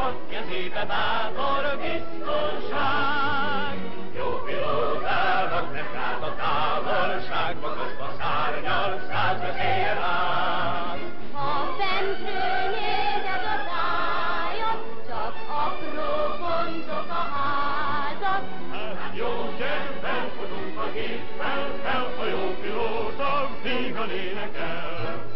kezébe bátor biztonság. Jó pilótának nem rád a távolság, magasba szárnyal, 100 veszélyen át. Ha fentről nézed a tájat, csak apró pontok a házat. Hát jó, gyere, felfogunk a géppel, fel a jó pilóta, vígan énekel.